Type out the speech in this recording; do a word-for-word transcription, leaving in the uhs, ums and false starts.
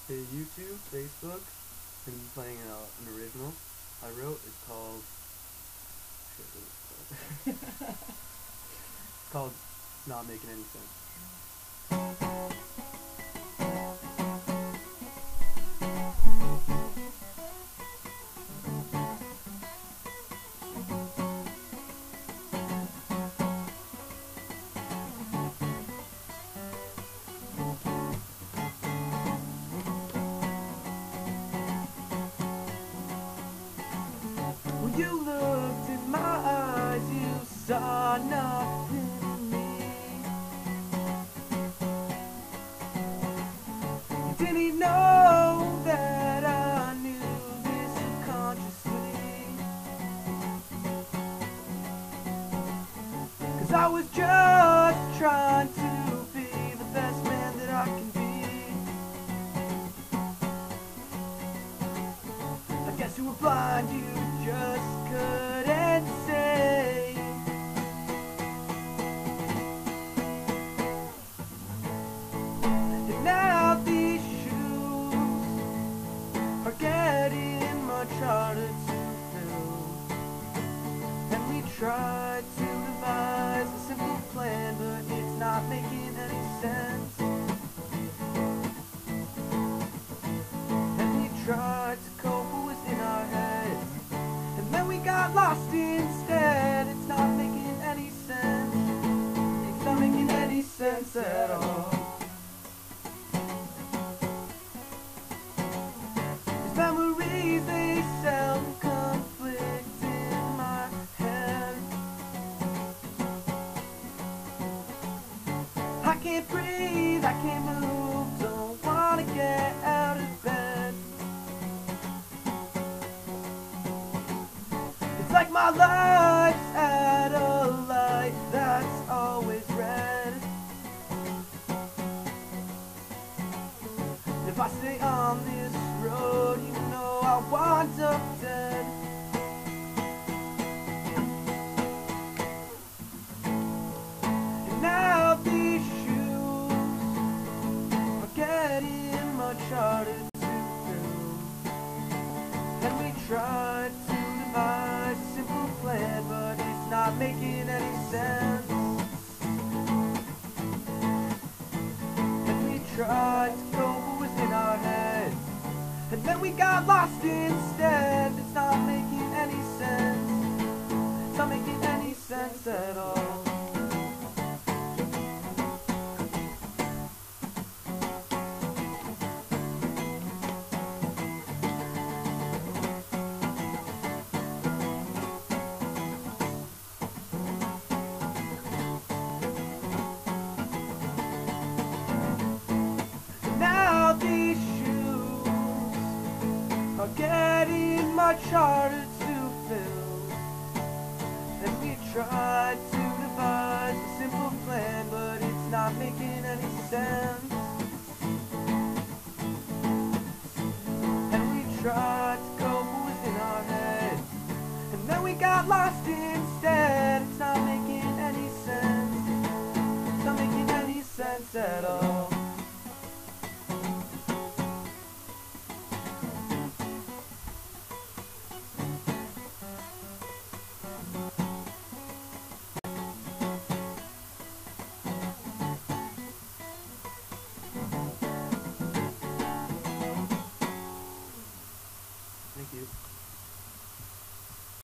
to YouTube, Facebook, and playing uh, an original I wrote. It's called. Shit, what is it called? It's called "It's Not Making Any Sense." When you looked in my eyes, you saw nothing in me. You didn't know that I knew this subconsciously, 'cause I was just trying to be the best man that I can be. I guess you were blind, you just couldn't say. And now these shoes are getting much harder to fill, and we tried to devise a simple plan, but it's not making any sense. And we tried to cope within our heads, and then we got lost instead. It's not making any sense. It's not making any sense at all. These memories, they seldom conflict in my head. I can't breathe, I can't move, don't wanna get out of bed. It's like my life's at a light that's always red. If I stay on this road, you know I'll wind up dead. And now these shoes are getting much harder to fill, and we tried to devise a simple plan, but it's not making any sense. And we tried to go within our heads, and then we got lost instead. It's not making any sense. It's not making any sense at all. Now these shoes are getting much harder to fill, and we tried to devise a simple plan, but it's not making any sense. And we tried to cope within our heads, and then we got lost instead. It's not making any sense. It's not making any sense at all. Thank you.